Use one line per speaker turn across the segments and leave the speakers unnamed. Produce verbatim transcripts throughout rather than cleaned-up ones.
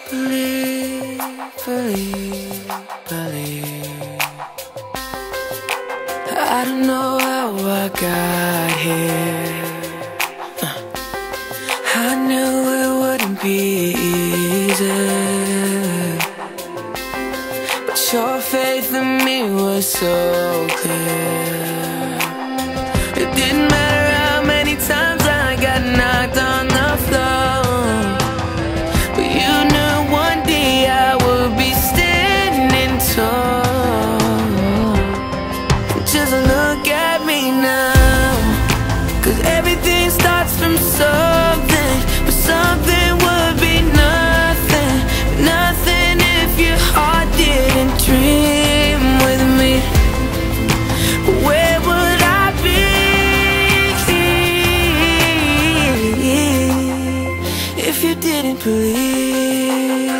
Believe, believe, believe. I don't know how I got here. uh, I knew it wouldn't be easy, but your faith in me was so clear. It didn't matter how many times I got knocked on the floor, but you knew one day I would be standing tall. Just look at me now, 'cause everything starts from something, but something would be nothing, nothing if your heart didn't dream with me. Where would I be if you didn't believe,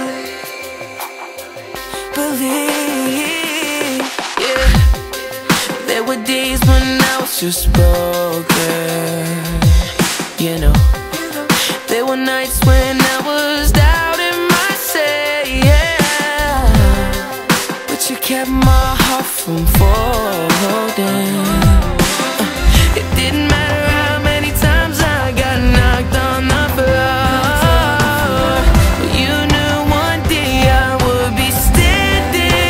believe, yeah. There were days when I was just broken, you know. There were nights when I was doubting myself, yeah. But you kept my heart from folding. uh, It didn't matter how many times I got knocked on the floor, but you knew one day I would be standing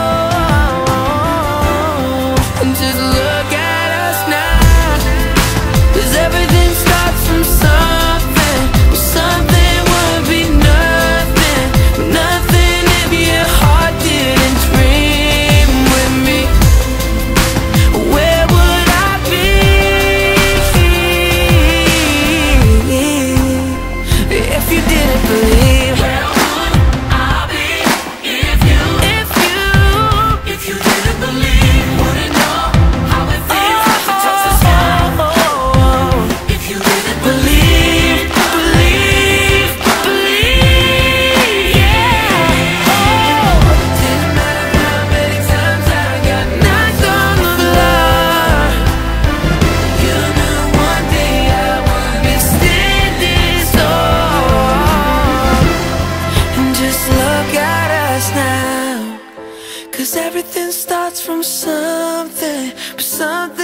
tall. And just look at us now, 'cause everything starts from something, but something would be nothing, nothing if your heart didn't dream with me. Where would I be if you didn't believe?
Where would I be if you,
If you,
if you didn't believe? Wouldn't know how it feels to touch the sky. If you didn't believe,
believe, believe, yeah. Oh, didn't matter how many times I got knocked on the floor, you knew one day I would be standing tall. And just look at us now, 'cause everything starts from something, but something